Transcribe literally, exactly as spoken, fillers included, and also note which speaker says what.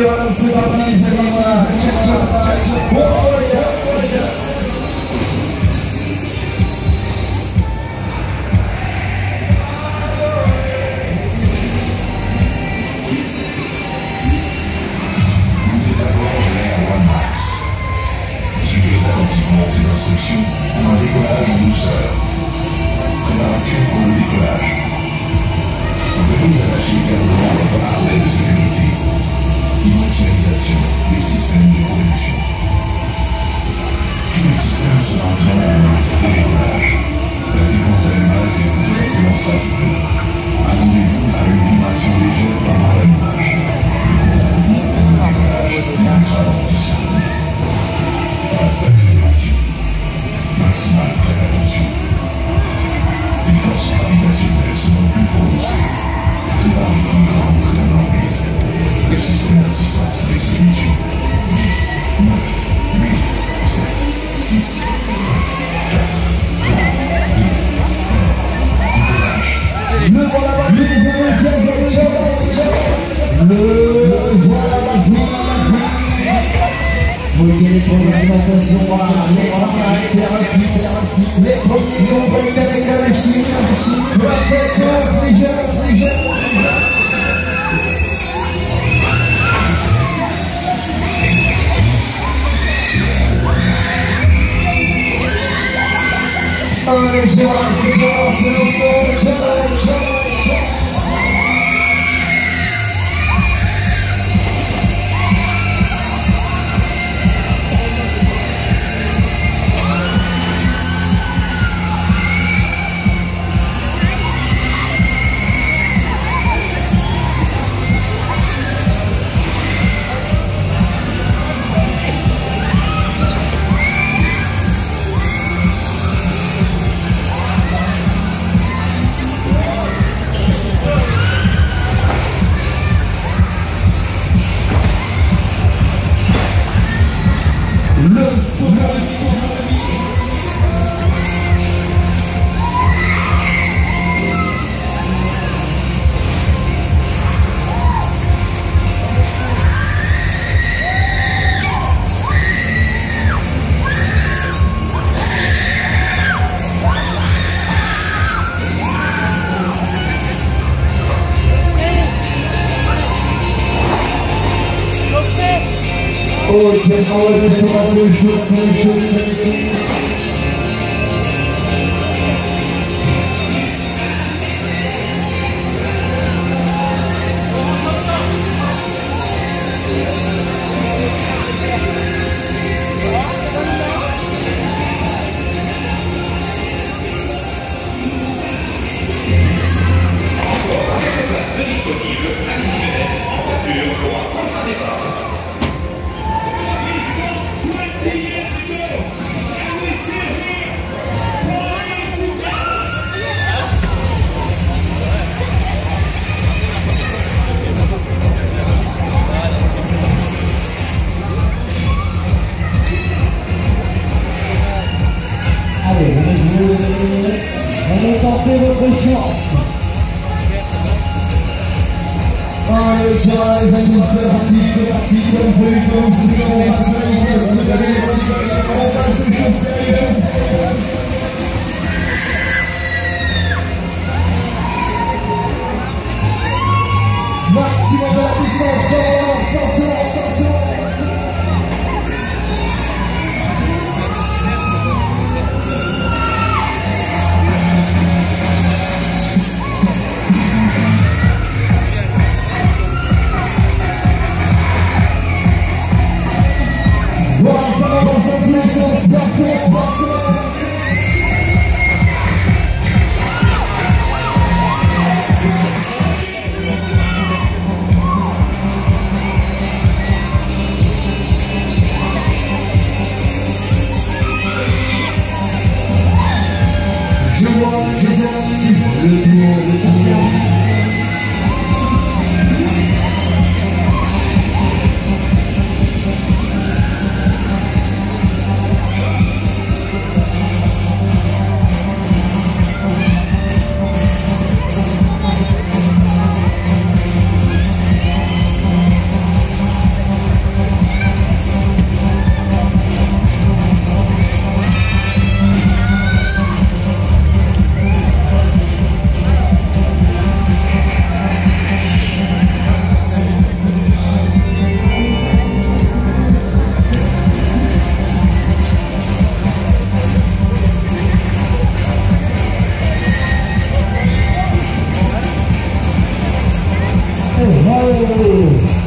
Speaker 1: voilà, c'est parti, c'est parti, c'est parti. Oh, yeah, oh, yeah.
Speaker 2: Attentivement ces instructions pour un décollage en douceur. Préparation pour le décollage. Veuillez vous attacher fermement à votre harnais de sécurité. Initialisation des systèmes de production. Tous les systèmes sont entrés en mode de décollage. La séquence d'allumage des moteurs commencera sous peu. Attendez-vous à une vibration légère pendant l'allumage. Le compte pour le décollage débutera dans dix secondes. Phase d'accélération. Maximale précaution. Les forces gravitationnelles seront plus prononcées. Préparez-vous à entrer dans l'orbite. Le système d'assistance d'exécution. dix, neuf, huit, sept, six, cinq, quatre, trois, deux, un. Décollage.
Speaker 1: Le voilà la vie, les amis, le voilà la vie. Vous voyez les premières sensations, voilà, c'est ainsi, c'est ainsi. Les premiers ont validé avec la machine, la machine. Parfait, c'est jeune, c'est jeune. Allez, voilà, c'est bon, c'est le son, challenge, challenge. Ok, on va commencer le jeu, c'est le jeu, c'est le jeu. Allez, allez tenter votre chance. Allez, les amis, c'est parti, c'est parti, comme vous voulez, comme vous voulez, on va se réunir, se réunir, se réunir, on va se chausser, chausser. Maximum de la distance, cent, cent, cent. Voilà, ça va dans cette puissance, puissance, puissance. Je vois, je sais, le tour de sa vie. Oh, oh.